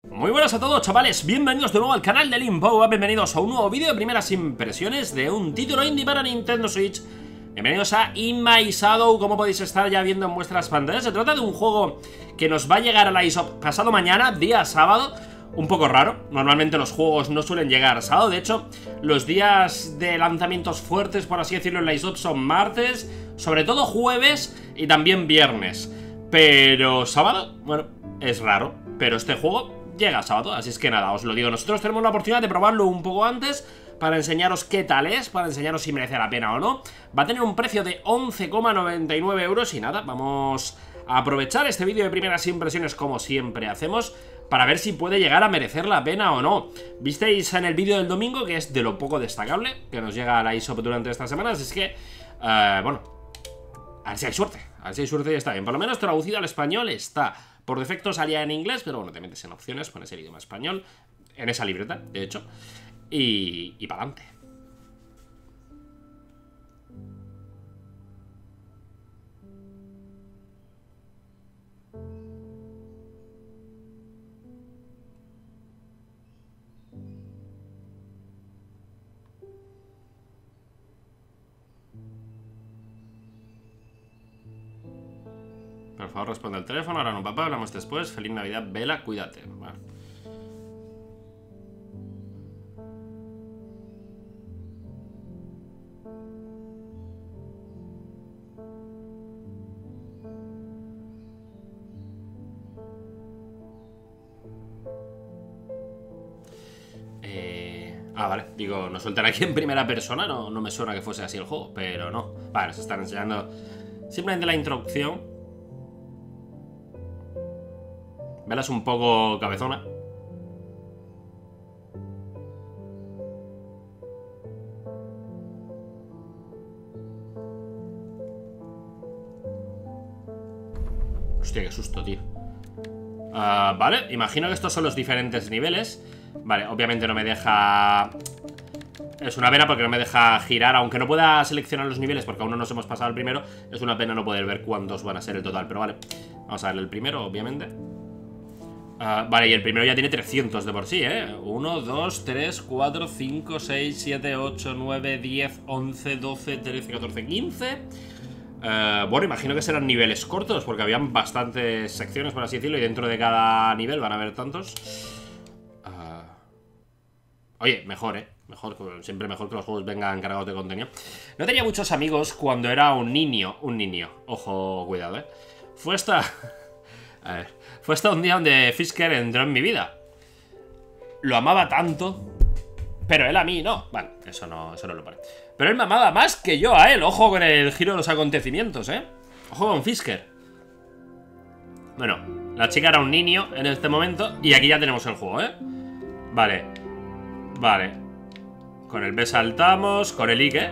Muy buenas a todos, chavales, bienvenidos de nuevo al canal de Limbo. Bienvenidos a un nuevo vídeo de primeras impresiones de un título indie para Nintendo Switch. Bienvenidos a In My Shadow, como podéis estar ya viendo en vuestras pantallas. Se trata de un juego que nos va a llegar a la eShop pasado mañana, día sábado. Un poco raro, normalmente los juegos no suelen llegar sábado. De hecho, los días de lanzamientos fuertes, por así decirlo, en la eShop son martes, sobre todo jueves y también viernes. Pero sábado, bueno, es raro. Pero este juego llega sábado, así es que nada, os lo digo. Nosotros tenemos la oportunidad de probarlo un poco antes para enseñaros qué tal es, para enseñaros si merece la pena o no. Va a tener un precio de 11,99 euros y nada, vamos a aprovechar este vídeo de primeras impresiones como siempre hacemos para ver si puede llegar a merecer la pena o no. Visteis en el vídeo del domingo que es de lo poco destacable que nos llega a la eShop durante estas semanas. Es que, bueno, a ver si hay suerte. A ver si hay suerte y está bien. Por lo menos traducido al español está. Por defecto salía en inglés, pero bueno, te metes en opciones, pones el idioma español en esa libreta, de hecho, y para adelante. Por favor, responde al teléfono. Ahora no, papá, hablamos después. Feliz Navidad, Vela, cuídate. Vale. Vale, digo, nos sueltan aquí en primera persona. No me suena que fuese así el juego, pero no. Vale, nos están enseñando simplemente la introducción. Vela es un poco cabezona. Hostia, qué susto, tío. Vale, imagino que estos son los diferentes niveles. Vale, obviamente no me deja... Es una pena porque no me deja girar. Aunque no pueda seleccionar los niveles porque aún no nos hemos pasado el primero, es una pena no poder ver cuántos van a ser el total. Pero vale, vamos a ver el primero, obviamente. Vale, y el primero ya tiene 300 de por sí, 1, 2, 3, 4, 5, 6, 7, 8, 9, 10, 11, 12, 13, 14, 15. Bueno, imagino que serán niveles cortos porque habían bastantes secciones, por así decirlo. Y dentro de cada nivel van a haber tantos. Oye, mejor, mejor, siempre mejor que los juegos vengan cargados de contenido. No tenía muchos amigos cuando era un niño. Ojo, cuidado, Fue hasta... A ver, fue hasta un día donde Fisker entró en mi vida. Lo amaba tanto, pero él a mí no. Vale, eso no lo pone. Pero él me amaba más que yo a él. Ojo con el giro de los acontecimientos, Ojo con Fisker. Bueno, la chica era un niño en este momento. Y aquí ya tenemos el juego, Vale. Vale. Con el B saltamos. Con el I, ¿qué?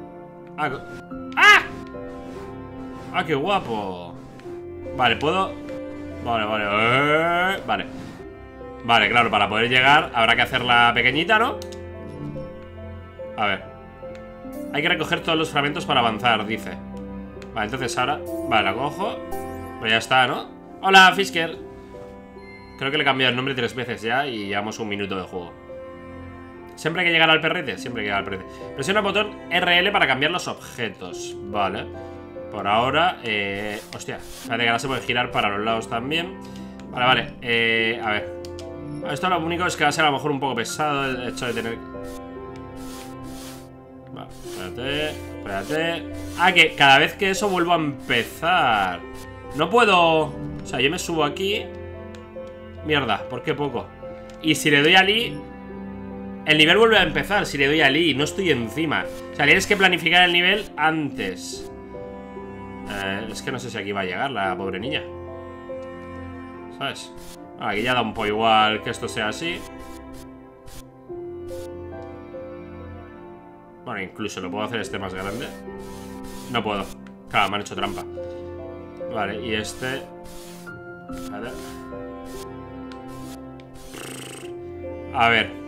¡Ah! ¡Ah, qué guapo! Vale, puedo... Vale. Vale, claro, para poder llegar habrá que hacerla pequeñita, ¿no? A ver. Hay que recoger todos los fragmentos para avanzar, dice. Vale, entonces ahora... Vale, la cojo. Pues ya está, ¿no? ¡Hola, Fisker! Creo que le he cambiado el nombre 3 veces ya y llevamos un minuto de juego. ¿Siempre hay que llegar al perrete? Siempre hay que llegar al perrete. Presiona el botón RL para cambiar los objetos. Vale. Por ahora, hostia, espérate que ahora se puede girar para los lados también. Vale, a ver. Esto lo único es que va a ser a lo mejor un poco pesado el hecho de tener... Vale, espérate. Ah, que cada vez que eso vuelvo a empezar. No puedo... O sea, yo me subo aquí. Mierda, ¿por qué poco? Y si le doy al I, el nivel vuelve a empezar. Si le doy al I, no estoy encima. O sea, tienes que planificar el nivel antes. Es que no sé si aquí va a llegar la pobre niña. ¿Sabes? Aquí ya da un poco igual que esto sea así. Bueno, incluso lo puedo hacer este más grande. No puedo. Claro, me han hecho trampa. Vale, y este... A ver.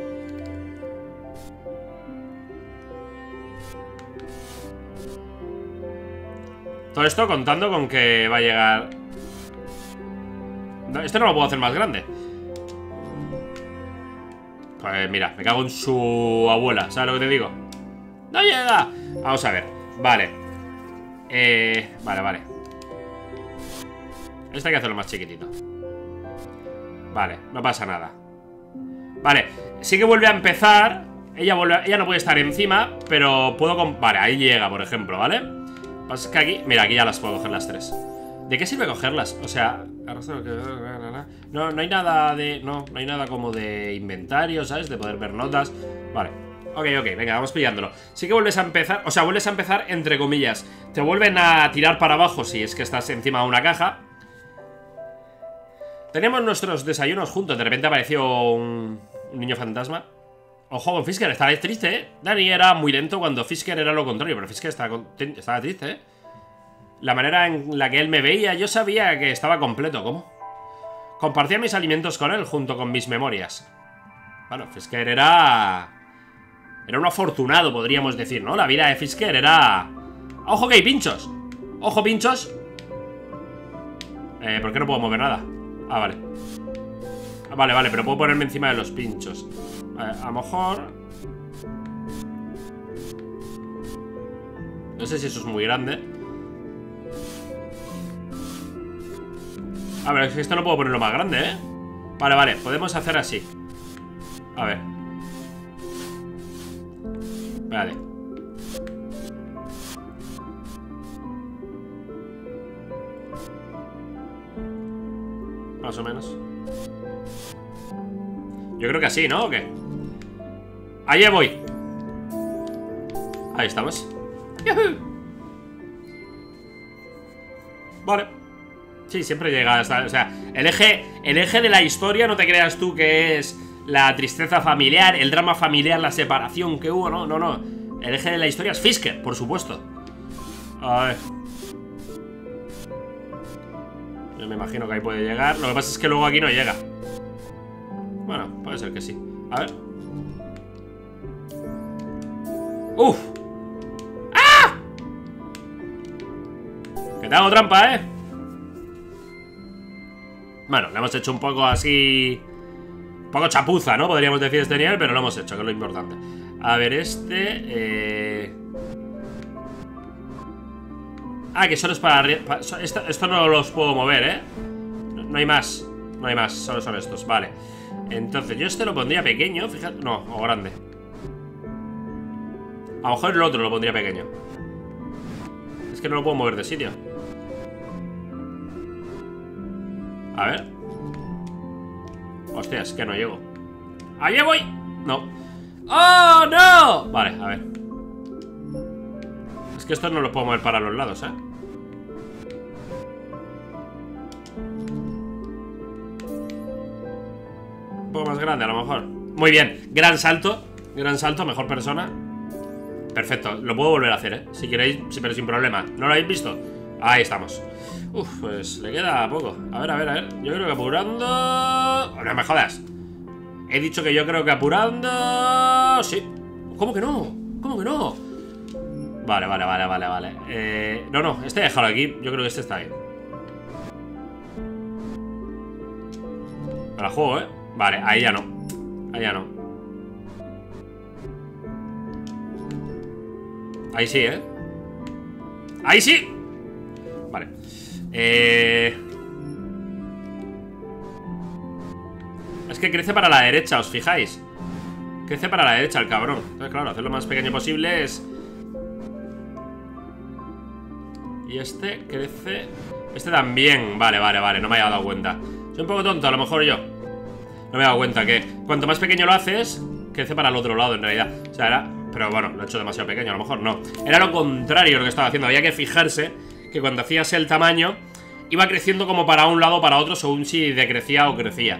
Todo esto contando con que va a llegar... No, este no lo puedo hacer más grande. Pues mira, me cago en su abuela. ¿Sabes lo que te digo? ¡No llega! Vamos a ver. Vale. Vale. Este hay que hacerlo más chiquitito. Vale, no pasa nada. Vale, sí que vuelve a empezar. Ella no puede estar encima, pero puedo... Vale, ahí llega, por ejemplo, ¿vale? Pasa que aquí... Mira, aquí ya las puedo coger las tres. ¿De qué sirve cogerlas? O sea... No hay nada de... No hay nada como de inventario, ¿sabes? De poder ver notas. Vale. Ok, venga, vamos pillándolo. Sí que vuelves a empezar... O sea, vuelves a empezar entre comillas. Te vuelven a tirar para abajo si es que estás encima de una caja. Teníamos nuestros desayunos juntos. De repente apareció un niño fantasma. Ojo con Fisker, estaba triste, ¿eh? Dani era muy lento cuando Fisker era lo contrario. Pero Fisker estaba triste, ¿eh? La manera en la que él me veía, yo sabía que estaba completo. ¿Cómo? Compartía mis alimentos con él junto con mis memorias. Bueno, Fisker era un afortunado, podríamos decir, ¿no? La vida de Fisker era... ¡Ojo que hay pinchos! ¡Ojo, pinchos! ¿Por qué no puedo mover nada? Ah, vale. Vale, pero puedo ponerme encima de los pinchos. A lo mejor... No sé si eso es muy grande. A ver, es que esto no puedo ponerlo más grande, ¿eh? Vale, podemos hacer así. A ver. Vale. Más o menos. Yo creo que así, ¿no? ¿O qué? Allí voy. Ahí estamos. ¡Yuhu! Vale. Sí, siempre llega hasta... O sea, el eje de la historia, no te creas tú que es la tristeza familiar, el drama familiar, la separación que hubo, no. El eje de la historia es Fisker, por supuesto. A ver. Yo me imagino que ahí puede llegar. Lo que pasa es que luego aquí no llega. Bueno, puede ser que sí. A ver. ¡Uf! ¡Ah! Que te hago trampa, ¿eh? Bueno, le hemos hecho un poco así... Un poco chapuza, ¿no? Podríamos decir este nivel, pero lo hemos hecho, que es lo importante. A ver, Ah, que solo es para... Esto no los puedo mover, ¿eh? No hay más. No hay más, solo son estos, vale. Entonces, yo este lo pondría pequeño, fíjate... No, o grande. A lo mejor el otro lo pondría pequeño. Es que no lo puedo mover de sitio. A ver. Hostia, es que no llego. ¡Allí voy! No. ¡Oh, no! Vale, a ver. Es que esto no lo puedo mover para los lados, ¿eh? Un poco más grande, a lo mejor. Muy bien, gran salto, mejor persona. Perfecto, lo puedo volver a hacer, ¿eh? Si queréis, pero sin problema. ¿No lo habéis visto? Ahí estamos. Uf, pues le queda poco. A ver. Yo creo que apurando... Oh, no me jodas. He dicho que yo creo que apurando... Sí. ¿Cómo que no? ¿Cómo que no? Vale. No, este déjalo aquí. Yo creo que este está bien. Me la juego, ¿eh? Vale, ahí ya no. Ahí sí, ¿eh? ¡Ahí sí! Vale. Es que crece para la derecha, ¿os fijáis? Crece para la derecha el cabrón. Entonces, claro, hacerlo lo más pequeño posible es... Y este crece... Este también. Vale, no me había dado cuenta. Soy un poco tonto, a lo mejor yo. No me he dado cuenta que cuanto más pequeño lo haces, crece para el otro lado en realidad. O sea, era... Pero bueno, lo he hecho demasiado pequeño, a lo mejor no. Era lo contrario lo que estaba haciendo. Había que fijarse que cuando hacías el tamaño iba creciendo como para un lado o para otro, según si decrecía o crecía.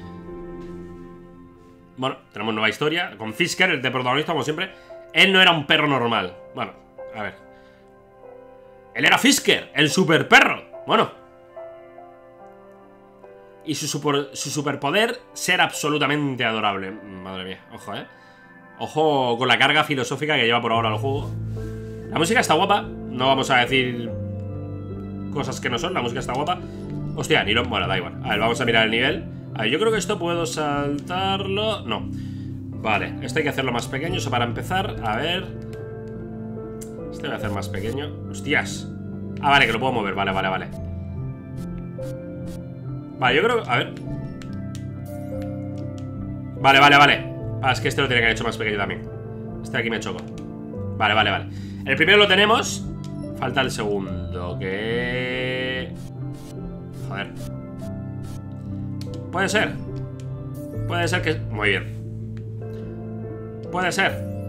Bueno, tenemos nueva historia con Fisker, el de protagonista, como siempre. Él no era un perro normal. Bueno, a ver. Él era Fisker, el super perro. Bueno. Y su superpoder, ser absolutamente adorable. Madre mía, ojo, Ojo con la carga filosófica que lleva por ahora el juego. La música está guapa. No vamos a decir cosas que no son, la música está guapa. Hostia, ni lo... Bueno, da igual. A ver, vamos a mirar el nivel. A ver, yo creo que esto puedo saltarlo. No. Vale, esto hay que hacerlo más pequeño. Eso para empezar, a ver. Este voy a hacer más pequeño. Hostias. Ah, vale, que lo puedo mover, vale. Vale, yo creo, a ver. Vale. Ah, es que este lo tiene que haber hecho más pequeño también. Este de aquí me choco. Vale. El primero lo tenemos. Falta el segundo, que... Joder. Puede ser que... Muy bien. Puede ser.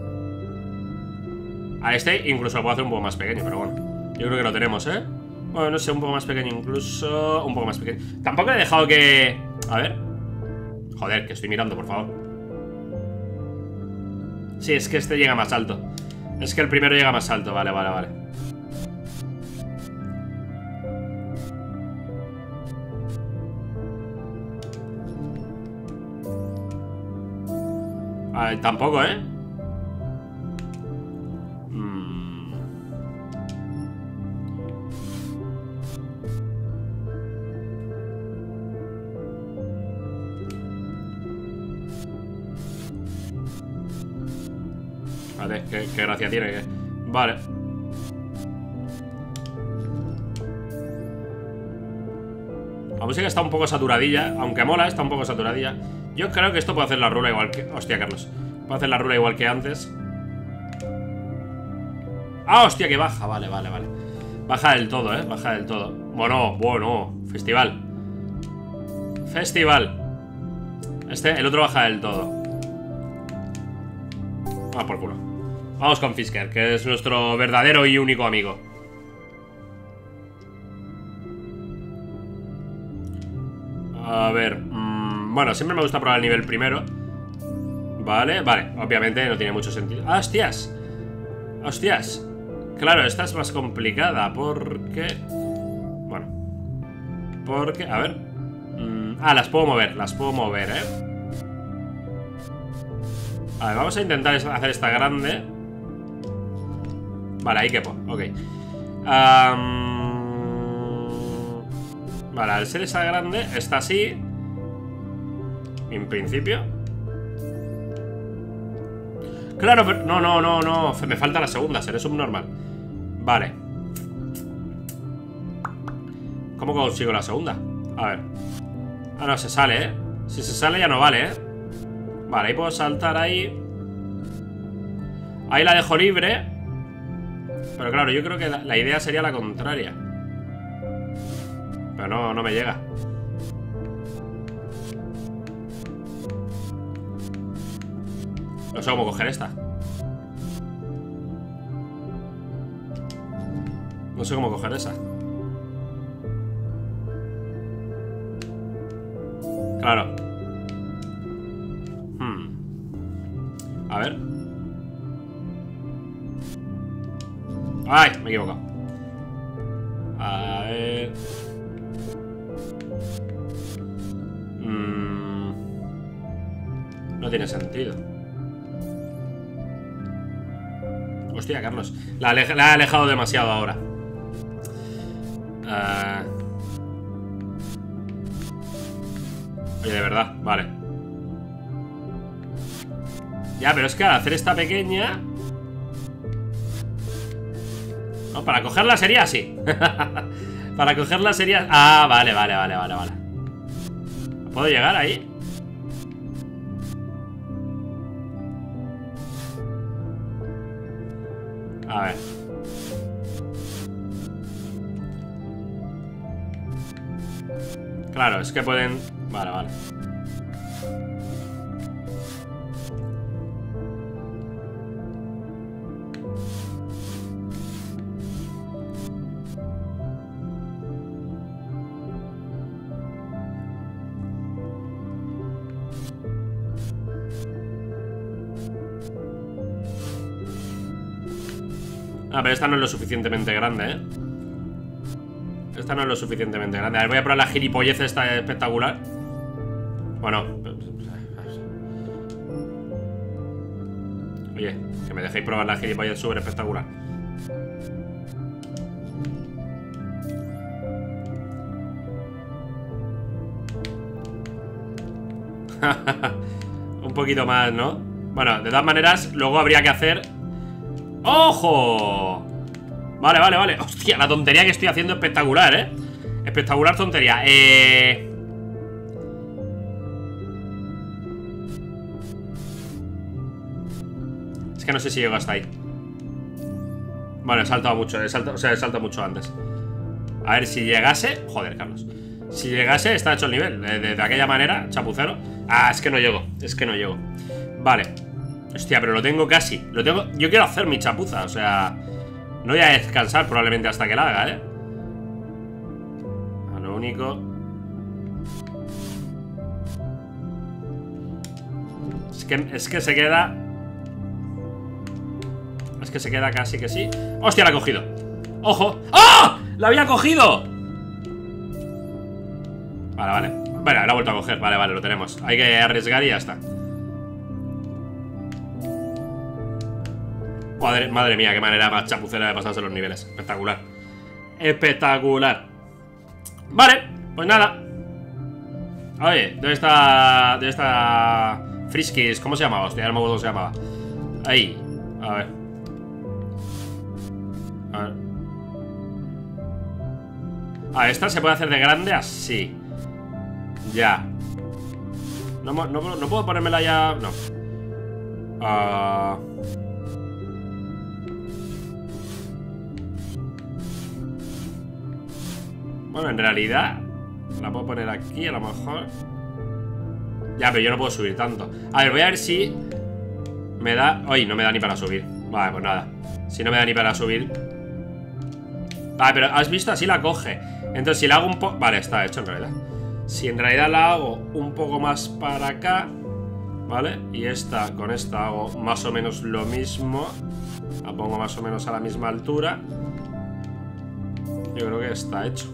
A este incluso lo puedo hacer un poco más pequeño, pero bueno. Yo creo que lo tenemos, ¿eh? Bueno, no sé, un poco más pequeño incluso. Un poco más pequeño. Tampoco he dejado que... A ver. Joder, que estoy mirando, por favor. Sí, es que este llega más alto. Es que el primero llega más alto, vale. Tampoco, ¿eh? Vale, qué gracia tiene que... Vale. La música está un poco saturadilla. Aunque mola, está un poco saturadilla. Yo creo que esto puede hacer la rula igual que... Hostia, Carlos. Puede hacer la rula igual que antes. Ah, hostia, que baja. Vale. Baja del todo, baja del todo. Bueno. Festival. El otro baja del todo. Ah, por culo. Vamos con Fisker, que es nuestro verdadero y único amigo. A ver. Bueno, siempre me gusta probar el nivel primero. Vale. Obviamente no tiene mucho sentido. ¡Ah, hostias! Claro, esta es más complicada porque... Bueno. Porque... A ver. Las puedo mover, A ver, vamos a intentar hacer esta grande. Vale, ahí quepo, ok. Vale, al ser esa grande, está así. En principio. Claro, pero... No. Me falta la segunda, seré subnormal. Vale. ¿Cómo consigo la segunda? A ver. Ah, no, se sale, ¿eh? Si se sale ya no vale, ¿eh? Vale, ahí puedo saltar ahí. Ahí la dejo libre. Pero claro, yo creo que la idea sería la contraria. Pero no me llega. No sé cómo coger esta. No sé cómo coger esa. Claro. A ver. ¡Ay! Me he equivocado. A ver. No tiene sentido. Hostia, Carlos. La ha alejado demasiado ahora. Oye, de verdad, vale. Ya, pero es que al hacer esta pequeña... No, para cogerla sería así. Para cogerla sería... Ah, vale. ¿Puedo llegar ahí? A ver. Claro, es que pueden... Vale. Ah, pero esta no es lo suficientemente grande, ¿eh? Esta no es lo suficientemente grande. A ver, voy a probar la gilipollez esta espectacular. Bueno. Oye, que me dejéis probar la gilipollez súper espectacular. Un poquito más, ¿no? Bueno, de todas maneras, luego habría que hacer... ¡Ojo! Vale, vale, vale. Hostia, la tontería que estoy haciendo espectacular, ¿eh? Espectacular tontería. Es que no sé si llego hasta ahí. Bueno, he saltado mucho, he saltado mucho antes. A ver, si llegase... Joder, Carlos. Si llegase, está hecho el nivel. De aquella manera, chapucero. Ah, es que no llego. Es que no llego. Vale. Hostia, pero lo tengo casi. Lo tengo... Yo quiero hacer mi chapuza, o sea... No voy a descansar probablemente hasta que la haga, ¿eh? A lo único... Es que se queda... Es que se queda casi que sí. ¡Hostia, la ha cogido! ¡Ojo! ¡Ah! ¡La había cogido! Vale, vale. Bueno, la ha vuelto a coger. Vale, vale, lo tenemos. Hay que arriesgar y ya está. Madre mía, qué manera más chapucera de pasarse los niveles. Espectacular. Espectacular. Vale, pues nada. Oye, ¿dónde está? ¿Dónde está? Friskies, ¿cómo se llamaba? Hostia, no me acuerdo cómo se llamaba. Ahí, a ver. A ver. Ah, esta se puede hacer de grande así. Ya. No puedo ponérmela ya. No. Bueno, en realidad la puedo poner aquí a lo mejor. Ya, pero yo no puedo subir tanto. A ver, voy a ver si me da... Uy, no me da ni para subir. Vale, pues nada. Si no me da ni para subir. Vale, pero has visto, así la coge. Entonces si la hago un poco... Vale, está hecho en realidad. Si en realidad la hago un poco más para acá, ¿vale? Y esta, con esta hago más o menos lo mismo. La pongo más o menos a la misma altura. Yo creo que está hecho.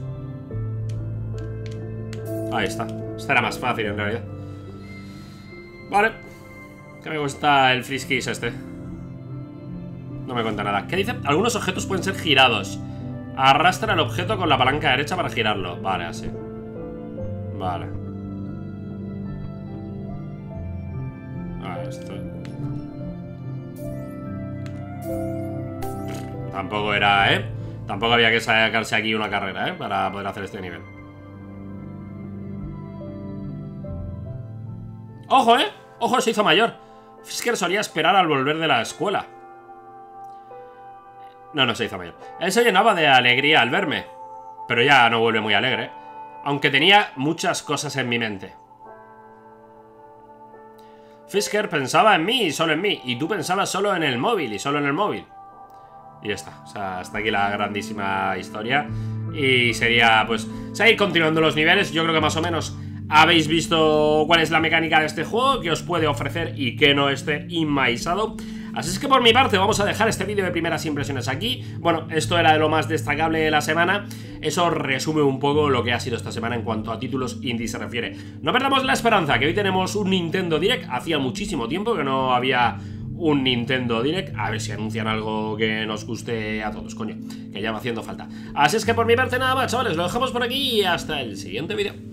Ahí está. Esta era más fácil en realidad. Vale. ¿Qué me cuesta el Friskies este? No me cuenta nada. ¿Qué dice? Algunos objetos pueden ser girados. Arrastra el objeto con la palanca derecha para girarlo. Vale, así. Vale. Esto. Tampoco era, ¿eh? Tampoco había que sacarse aquí una carrera, ¿eh? Para poder hacer este nivel. ¡Ojo, eh! ¡Ojo, se hizo mayor! Fisker solía esperar al volver de la escuela. No se hizo mayor. Él se llenaba de alegría al verme, pero ya no vuelve muy alegre, aunque tenía muchas cosas en mi mente. Fisker pensaba en mí y solo en mí, y tú pensabas solo en el móvil y solo en el móvil. Y ya está. O sea, hasta aquí la grandísima historia. Y sería, pues, seguir continuando los niveles. Yo creo que más o menos habéis visto cuál es la mecánica de este juego, qué os puede ofrecer y qué no esté inmaisado. Así es que por mi parte vamos a dejar este vídeo de primeras impresiones aquí. Bueno, esto era de lo más destacable de la semana. Eso resume un poco lo que ha sido esta semana en cuanto a títulos indie se refiere. No perdamos la esperanza, que hoy tenemos un Nintendo Direct. Hacía muchísimo tiempo que no había un Nintendo Direct. A ver si anuncian algo que nos guste a todos, coño, que ya va haciendo falta. Así es que por mi parte nada más, chavales, lo dejamos por aquí y hasta el siguiente vídeo.